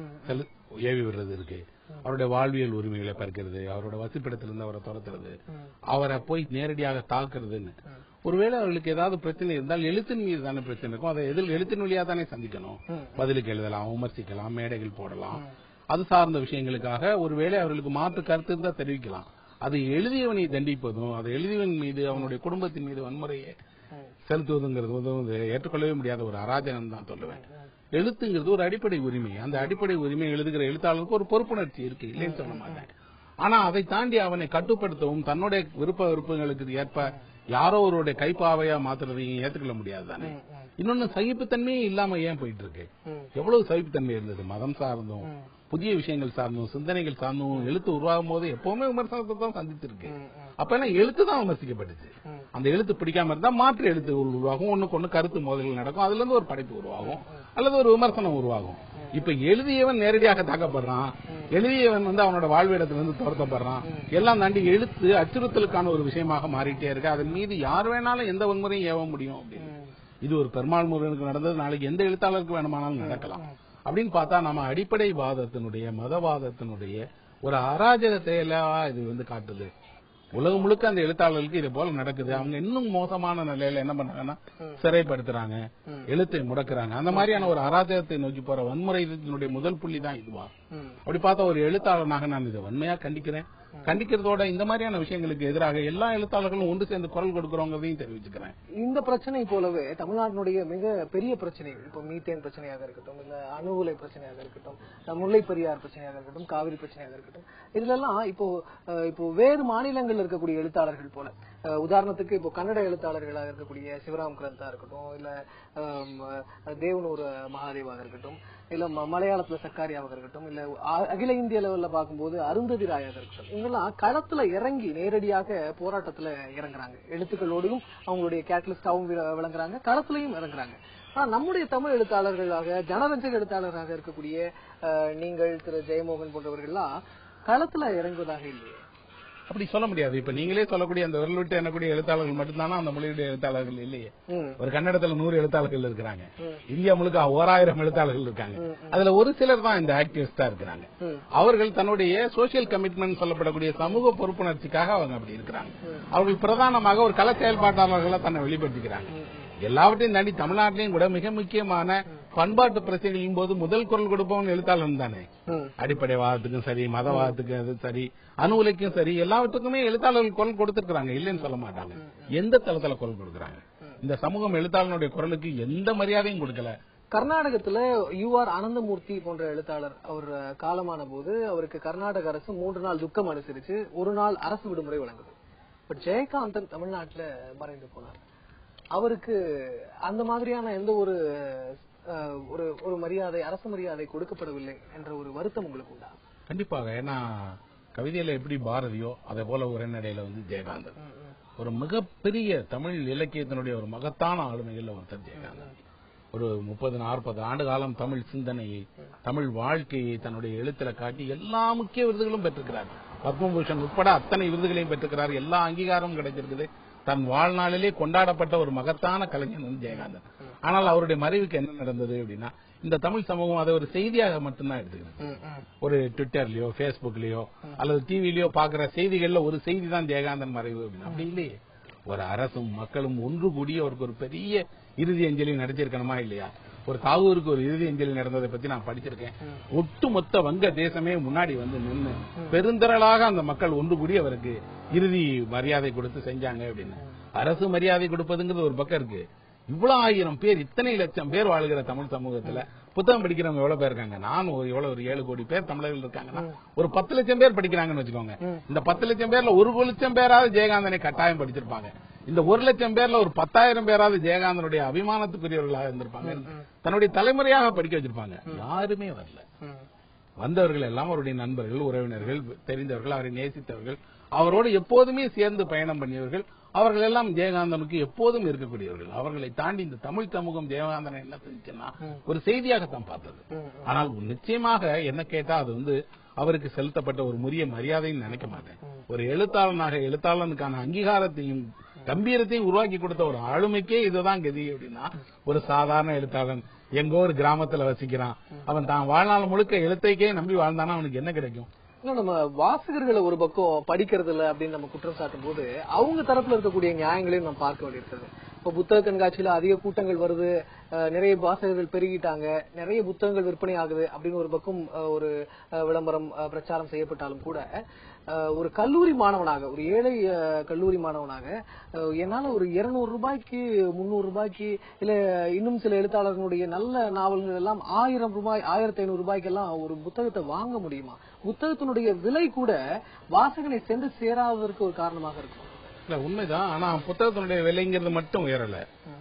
Speaker 2: ஏவி விடுறது இருக்கு. அவருடைய வாழ்வியல் உரிமைகளை பறிக்கிறது, அவரோட வசிப்பிடத்திலிருந்து அவரை துரத்துறது, அவரை போய் நேரடியாக தாக்குறதுன்னு. ஒருவேளை அவர்களுக்கு ஏதாவது பிரச்சனை இருந்தால் எழுத்தின் மீது தானே பிரச்சனை இருக்கும். அதை எதில் எழுத்தின் வழியா தானே சந்திக்கணும். பதிலுக்கு எழுதலாம், விமர்சிக்கலாம், மேடைகள் போடலாம். அது சார்ந்த விஷயங்களுக்காக ஒருவேளை அவர்களுக்கு மாற்று கருத்து இருந்தா தெரிவிக்கலாம். அது எழுதியவனை தண்டிப்பதும், அது எழுதியவன் மீது அவனுடைய குடும்பத்தின் மீது வன்முறையை செலுத்துவதுங்கிறது வந்து ஏற்றுக்கொள்ளவே முடியாத ஒரு அராஜகம் தான் சொல்லுவேன். எழுத்துங்கிறது ஒரு அடிப்படை உரிமை. அந்த அடிப்படை உரிமை எழுதுகிற எழுத்தாளருக்கு ஒரு பொறுப்புணர்ச்சி இருக்கு, இல்லைன்னு சொல்ல மாட்டேன். ஆனா அதை தாண்டி அவனை கட்டுப்படுத்தவும் தன்னுடைய விருப்ப விருப்பங்களுக்கு ஏற்ப யாரோ ஒருவருடைய கைப்பாவையா மாத்துறதையும் ஏற்றுக்கொள்ள முடியாது தானே. இன்னொன்னு சகிப்புத்தன்மையே இல்லாம ஏன் போயிட்டு இருக்கு? எவ்வளவு சகிப்புத்தன்மை இருந்தது? மதம் சார்ந்தும் புதிய விஷயங்கள் சார்ந்தும் சிந்தனைகள் சார்ந்தும் எழுத்து உருவாகும் போது எப்பவுமே விமர்சனத்தை தான் சந்திச்சிருக்கு. அப்ப என்ன எழுத்து தான் விமர்சிக்கப்பட்டுச்சு. அந்த எழுத்து பிடிக்காம இருந்தா மாற்று எழுத்து உருவாகும், ஒண்ணுக்கு ஒண்ணு கருத்து மோதல்கள் நடக்கும், அதுல இருந்து ஒரு படைப்பு உருவாகும் அல்லது ஒரு விமர்சனம் உருவாகும். இப்ப எழுதியவன் நேரடியாக தாக்கப்படுறான், எழுதியவன் வந்து அவனோட வாழ்விடத்திலிருந்து துரத்தப்படுறான். எல்லாம் தாண்டி எழுத்து அச்சுறுத்தலுக்கான ஒரு விஷயமாக மாறிட்டே இருக்கு. அதன் மீது யார் வேணாலும் எந்த வன்முறையும் ஏவ முடியும் அப்படின்னு. இது ஒரு பெருமாள் முருகனுக்கு நடந்தது, நாளைக்கு எந்த எழுத்தாளருக்கு வேணுமானாலும் நடக்கலாம். அப்படின்னு பார்த்தா நம்ம அடிப்படை வாதத்தினுடைய மதவாதத்தினுடைய ஒரு அராஜகத்தை எல்லாம் இது வந்து காட்டுது. உலகம் முழுக்க அந்த எழுத்தாளர்களுக்கு இது போல நடக்குது. அவங்க இன்னும் மோசமான நிலையில என்ன பண்றாங்கன்னா சிறைப்படுத்துறாங்க, எழுத்தை முடக்குறாங்க. அந்த மாதிரியான ஒரு அராஜகத்தை நோக்கி போற வன்முறையினுடைய முதல் புள்ளி தான் இதுவா. அப்படி பார்த்தா ஒரு எழுத்தாளனாக நான் இதை வன்மையா கண்டிக்கிறேன். கண்டிக்கிறதோட இந்த மாதிரியான விஷயங்களுக்கு எதிராக எல்லா எழுத்தாளர்களும் ஒன்று சேர்ந்து குரல் கொடுக்கிறோங்கிறதையும் தெரிவிச்சுக்கிறேன்.
Speaker 1: இந்த பிரச்சனை போலவே தமிழ்நாட்டினுடைய மிக பெரிய பிரச்சனைகள், இப்போ மீத்தேன் பிரச்சனையாக இருக்கட்டும், இல்ல அணு உலை பிரச்சனையாக இருக்கட்டும், முல்லை பெரியார் பிரச்சனையாக இருக்கட்டும், காவிரி பிரச்சனையாக இருக்கட்டும், இதுல எல்லாம் இப்போ இப்போ வேறு மாநிலங்கள் இருக்கக்கூடிய எழுத்தாளர்கள் போல, உதாரணத்துக்கு இப்போ கன்னட எழுத்தாளர்களாக இருக்கக்கூடிய சிவராம் கிரந்தா இருக்கட்டும், இல்ல தேவனூர் மகாதேவாக இருக்கட்டும், இல்ல மலையாளத்துல சக்காரியாவாக இருக்கட்டும், இல்ல அகில இந்திய லெவல்ல பார்க்கும்போது அருந்ததி ராயாக இருக்கட்டும், இவங்கெல்லாம் களத்துல இறங்கி நேரடியாக போராட்டத்துல இறங்குறாங்க. எழுத்துக்களோடையும் அவங்களுடைய கேட்டலிஸ்டாவும் விளங்குறாங்க, களத்திலையும் இறங்குறாங்க. ஆனா நம்முடைய தமிழ் எழுத்தாளர்களாக ஜனரஞ்சக எழுத்தாளராக இருக்கக்கூடிய நீங்கள், திரு ஜெயமோகன் போன்றவர்கள்லாம் களத்துல இறங்குவதாக இல்லையே.
Speaker 2: அப்படி சொல்ல முடியாது. இப்ப நீங்களே சொல்லக்கூடிய அந்த விரல் விட்டு எண்ணக்கூடிய எழுத்தாளர்கள் மட்டும்தானா அந்த மொழியுடைய எழுத்தாளர்கள் இல்லையே. ஒரு கன்னடத்துல நூறு எழுத்தாளர்கள் இருக்கிறாங்க, இந்தியா முழுக்க ஓராயிரம் எழுத்தாளர்கள் இருக்காங்க. அதுல ஒரு சிலர் தான் இந்த ஆக்டிவிஸ்டா இருக்கிறாங்க. அவர்கள் தன்னுடைய சோசியல் கமிட்மெண்ட் சொல்லப்படக்கூடிய சமூக பொறுப்புணர்ச்சிக்காக அவங்க அப்படி இருக்கிறாங்க. அவர்கள் பிரதானமாக ஒரு கல செயல்பாட்டாளர்களை தன்னை வெளிப்படுத்திக்கிறாங்க. எல்லாவற்றையும் தாண்டி தமிழ்நாட்டிலையும் கூட மிக முக்கியமான பண்பாட்டு பிரச்சனையும் போது முதல் குரல் கொடுப்பவன் எழுத்தாளன் தானே. அடிப்படை வாதத்துக்கும் சரி, மதவாதத்துக்கும் சரி, அணு உலைக்கும் சரி, எல்லாவற்றுக்குமே எழுத்தாளர்கள் குரல் கொடுத்திருக்கிறாங்க, இல்லைன்னு சொல்ல மாட்டாங்க. எந்த தளத்துல குரல் கொடுக்கறாங்க? இந்த சமூகம் எழுத்தாளனுடைய குரலுக்கு எந்த மரியாதையும் கொடுக்கல.
Speaker 1: கர்நாடகத்துல யூ ஆர் அனந்தமூர்த்தி போன்ற எழுத்தாளர் அவர் காலமான போது அவருக்கு கர்நாடக அரசு மூன்று நாள் துக்கம் அனுசரிச்சு ஒரு நாள் அரசு விடுமுறை வழங்குது. பட் ஜெயகாந்தன் தமிழ்நாட்டுல மறைந்து போனார். அவருக்கு அந்த மாதிரியான எந்த ஒரு ஒரு ஒரு மரியாதை, அரசு மரியாதை கொடுக்கப்படவில்லை என்ற ஒரு வருத்தம் உங்களுக்கு உண்டா?
Speaker 2: கண்டிப்பாக. ஏன்னா கவிதையில எப்படி பாரதியோ அதே போல உரைநடையில வந்து ஜெயகாந்தன் ஒரு மிகப்பெரிய தமிழ் இலக்கியத்தினுடைய ஒரு மகத்தான ஆளுமைகள் ஒருத்தர் ஜெயகாந்தன். ஒரு முப்பது நாற்பது ஆண்டு காலம் தமிழ் சிந்தனையை, தமிழ் வாழ்க்கையை தன்னுடைய எழுத்துல காட்டி எல்லா முக்கிய விருதுகளும் பெற்றிருக்கிறார். பத்மபூஷன் உட்பட அத்தனை விருதுகளையும் பெற்றிருக்கிறார். எல்லா அங்கீகாரமும் கிடைச்சிருக்குது. தன் வாழ்நாளிலே கொண்டாடப்பட்ட ஒரு மகத்தான கலைஞன் ஜெயகாந்தன். ஆனால் அவருடைய மறைவுக்கு என்ன நடந்தது அப்படின்னா, இந்த தமிழ் சமூகம் அதை ஒரு செய்தியாக மட்டும்தான் எடுத்துக்கிறது. ஒரு ட்விட்டர்லயோ பேஸ்புக்லயோ அல்லது டிவிலயோ பாக்குற செய்திகள்ல ஒரு செய்தி தான் ஜெயகாந்தன் மறைவு அப்படின்னு. அப்படி இல்லையே. ஒரு அரசும் மக்களும் ஒன்று கூடி அவருக்கு ஒரு பெரிய இறுதி அஞ்சலி நடத்திருக்கணுமா இல்லையா? ஒரு தாகூருக்கு ஒரு இறுதி அஞ்சலி நடந்ததை பத்தி நான் படிச்சிருக்கேன். ஒட்டுமொத்த வங்க தேசமே முன்னாடி வந்து நின்று பெருந்திரளாக அந்த மக்கள் ஒன்று கூடி அவருக்கு இறுதி மரியாதை கொடுத்து செஞ்சாங்க அப்படின்னு. அரசு மரியாதை கொடுப்பதுங்கிறது ஒரு பக்கம் இருக்கு. இவ்வளவு ஆயிரம் பேர், இத்தனை லட்சம் பேர் வாழ்கிற தமிழ் சமூகத்துல புத்தகம் படிக்கிறவங்க எவ்வளவு பேர் இருக்காங்க? நான் ஒரு எவ்வளவு ஒரு ஏழு கோடி பேர் தமிழர்கள் இருக்காங்கன்னா ஒரு பத்து லட்சம் பேர் படிக்கிறாங்கன்னு வச்சுக்கோங்க. இந்த பத்து லட்சம் பேர்ல ஒரு லட்சம் பேராவது ஜெயகாந்தனை கட்டாயம் படிச்சிருப்பாங்க. இந்த ஒரு லட்சம் பேர்ல ஒரு பத்தாயிரம் பேராவது ஜெயகாந்தனுடைய அபிமானத்துக்குரியவர்களாக இருந்திருப்பாங்க. தன்னுடைய தலைமுறையாக படிக்க வச்சிருப்பாங்க. யாருமே வரல. வந்தவர்கள் எல்லாம் அவருடைய நண்பர்கள், உறவினர்கள், தெரிந்தவர்கள், அவரை நேசித்தவர்கள், அவரோடு எப்போதுமே சேர்ந்து பயணம் பண்ணியவர்கள். அவர்கள் எல்லாம் ஜெயகாந்தனுக்கு எப்போதும் இருக்கக்கூடியவர்கள். அவர்களை தாண்டி இந்த தமிழ் சமூகம் ஜெயகாந்தனை என்ன செஞ்சுன்னா ஒரு செய்தியாகத்தான் பார்த்தது. ஆனால் நிச்சயமாக என்ன கேட்டா அது வந்து அவருக்கு செலுத்தப்பட்ட ஒரு முறிய மரியாதைன்னு நினைக்க மாட்டேன். ஒரு எழுத்தாளனாக எழுத்தாளனுக்கான அங்கீகாரத்தையும் கம்பீரத்தையும் உருவாக்கி கொடுத்த ஒரு ஆளுமைக்கே இதுதான் கதி அப்படின்னா, ஒரு சாதாரண எழுத்தாளன் எங்கோ ஒரு கிராமத்துல வசிக்கிறான், அவன் தான் வாழ்நாள் முழுக்க எழுத்தைக்கே நம்பி வாழ்ந்தானா அவனுக்கு என்ன கிடைக்கும்?
Speaker 1: நம்ம வாசகர்களை ஒரு பக்கம் படிக்கிறது இல்ல அப்படின்னு நம்ம குற்றம் சாட்டும் போது அவங்க தரப்புல இருக்கக்கூடிய நியாயங்களையும் நம்ம பார்க்க வேண்டியிருக்கிறது. இப்ப புத்தக கண்காட்சியில அதிக கூட்டங்கள் வருது, நிறைய வாசகர்கள் பெருகிட்டாங்க, நிறைய புத்தகங்கள் விற்பனை ஆகுது அப்படின்னு ஒரு பக்கம் ஒரு விளம்பரம் பிரச்சாரம் செய்யப்பட்டாலும் கூட, ஒரு கல்லூரி மாணவனாக, ஒரு ஏழை கல்லூரி மாணவனாக என்னால ஒரு இருநூறு ரூபாய்க்கு முன்னூறு ரூபாய்க்கு இல்ல இன்னும் சில எழுத்தாளர்களுடைய நல்ல நாவல்கள் எல்லாம் ஆயிரம் ரூபாய் ஆயிரத்தி ஐநூறு ரூபாய்க்கு எல்லாம் ஒரு புத்தகத்தை வாங்க முடியுமா? புத்தகத்தினுடைய விலை கூட வாசகனை சென்று சேராததற்கு ஒரு காரணமாக இருக்கும்.
Speaker 2: இல்ல உண்மைதான். ஆனா புத்தகத்தினுடைய விலைங்கிறது மட்டும் உயரல.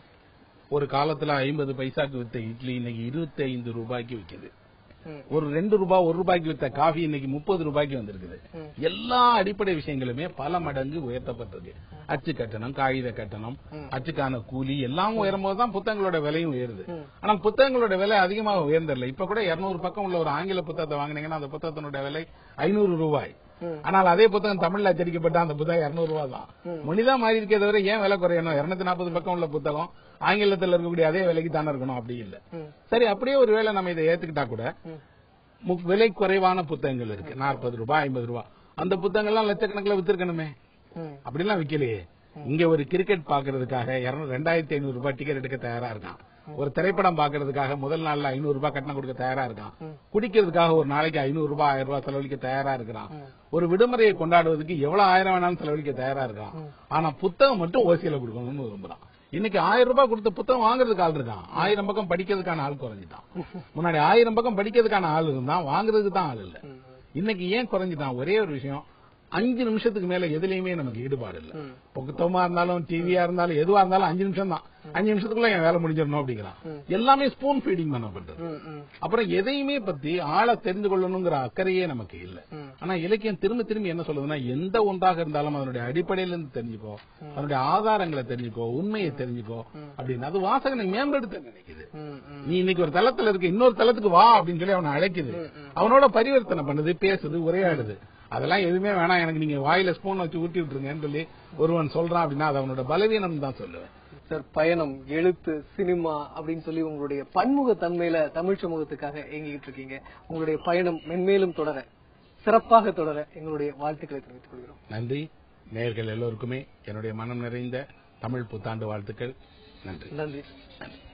Speaker 2: ஒரு காலத்துல ஐம்பது பைசாக்கு வித்த இட்லி இன்னைக்கு இருபத்தி ஐந்து ரூபாய்க்கு விற்குது. ஒரு ரெண்டு ரூபாய் ஒரு ரூபாய்க்கு வித்த காஃபி இன்னைக்கு முப்பது ரூபாய்க்கு வந்திருக்குது. எல்லா அடிப்படை விஷயங்களுமே பல மடங்கு உயர்த்தப்பட்டிருக்கு. அச்சு கட்டணம், காகித கட்டணம், அச்சுக்கான கூலி எல்லாம் உயரும் போதுதான் புத்தகங்களோட விலையும் உயருது. ஆனால் புத்தகங்களோட விலை அதிகமாக உயர்ந்ததில்லை. இப்ப கூட இருநூறு பக்கம் உள்ள ஒரு ஆங்கில புத்தகத்தை வாங்கினீங்கன்னா அந்த புத்தகத்தினுடைய விலை ஐநூறு ரூபாய். ஆனால் அதே புத்தகம் தமிழ்ல அச்சடிக்கப்பட்ட அந்த புத்தகம் இருநூறு ரூபாய் தான். மொழிதான் மாறி இருக்கே தவிர ஏன் விலை குறையணும்? இருநூத்தி நாற்பது பக்கம் உள்ள புத்தகம் ஆங்கிலத்தில் இருக்கக்கூடிய அதே விலைக்கு தானே இருக்கணும். அப்படி இல்ல. சரி, அப்படியே ஒரு வேளை நம்ம இதை ஏத்துக்கிட்டா கூட விலை குறைவான புத்தகங்கள் இருக்கு, நாற்பது ரூபாய் ஐம்பது ரூபாய். அந்த புத்தகங்கள்லாம் லட்சக்கணக்கில் வித்திருக்கணுமே, அப்படிலாம் விக்கலையே. இங்க ஒரு கிரிக்கெட் பாக்குறதுக்காக ரெண்டாயிரத்தி ஐநூறு ரூபாய் டிக்கெட் எடுக்க தயாரா இருக்கான். ஒரு திரைப்படம் பாக்குறதுக்காக முதல் நாள்ல ஐநூறு ரூபாய் கட்டணம் கொடுக்க தயாரா இருக்கான். குடிக்கிறதுக்காக ஒரு நாளைக்கு ஐநூறு ரூபாய் ஆயிரம் ரூபாய் செலவழிக்க தயாரா இருக்கிறான். ஒரு விடுமுறையை கொண்டாடுவதற்கு எவ்வளவு ஆயிரம் வேணாலும் செலவழிக்க தயாரா இருக்கான். ஆனா புத்தகம் மட்டும் ஓசியில கொடுக்கணும்னு விரும்புறான். இன்னைக்கு ஆயிரம் ரூபாய் கொடுத்த புத்தகம் வாங்குறதுக்கு ஆள் இருக்கான், ஆயிரம் பக்கம் படிக்கிறதுக்கான ஆள் குறைஞ்சிட்டான். முன்னாடி ஆயிரம் பக்கம் படிக்கிறதுக்கான ஆள் இருந்தான், வாங்குறதுக்கு தான் ஆள் இல்ல. இன்னைக்கு ஏன் குறைஞ்சிட்டான்? ஒரே ஒரு விஷயம், அஞ்சு நிமிஷத்துக்கு மேல எதுலயுமே நமக்கு ஈடுபாடு இல்ல. புத்தகமா இருந்தாலும் டிவியா இருந்தாலும் எதுவா இருந்தாலும் அஞ்சு நிமிஷம் தான், அஞ்சு நிமிஷத்துக்குள்ள என் வேலை முடிஞ்சிடணும் அப்படிங்கிறான். எல்லாமே ஸ்பூன் ஃபீடிங் பண்ணப்பட்டது. அப்புறம் எதையுமே பத்தி ஆளை தெரிந்து கொள்ளணுங்கிற அக்கறையே நமக்கு இல்ல. ஆனா இலக்கியம் திரும்ப திரும்பி என்ன சொல்லுதுன்னா, எந்த ஒன்றாக இருந்தாலும் அதனுடைய அடிப்படையில இருந்து தெரிஞ்சுக்கோ, அதனுடைய ஆதாரங்களை தெரிஞ்சுக்கோ, உண்மையை தெரிஞ்சுக்கோ அப்படின்னு அது வாசகனை மேம்படுத்த நினைக்குது. நீ இன்னைக்கு ஒரு தளத்துல இருக்கு, இன்னொரு தளத்துக்கு வா அப்படின்னு சொல்லி அவனை அழைக்குது, அவனோட பரிவர்த்தனை பண்ணுது, பேசுது, உரையாடுது. அதெல்லாம் எதுவுமே வேணாம், எனக்கு நீங்க வாயில ஸ்பூன் வச்சு ஊட்டி விட்டுருங்கன்னு சொல்லி ஒருவன் சொல்றான் அப்படின்னா அது அவனோட பலவீனம் தான் சொல்லுவேன்.
Speaker 1: சார், பயணம், எழுத்து, சினிமா அப்படின்னு சொல்லி உங்களுடைய பன்முக தன்மையில தமிழ் சமூகத்துக்காக இயங்கிட்டு இருக்கீங்க. உங்களுடைய பயணம் மென்மேலும் தொடர, சிறப்பாக தொடர எங்களுடைய வாழ்த்துக்களை தெரிவித்துக் கொள்கிறோம்.
Speaker 2: நன்றி. நேயர்கள் எல்லோருக்குமே என்னுடைய மனம் நிறைந்த தமிழ் புத்தாண்டு வாழ்த்துக்கள். நன்றி.
Speaker 1: நன்றி.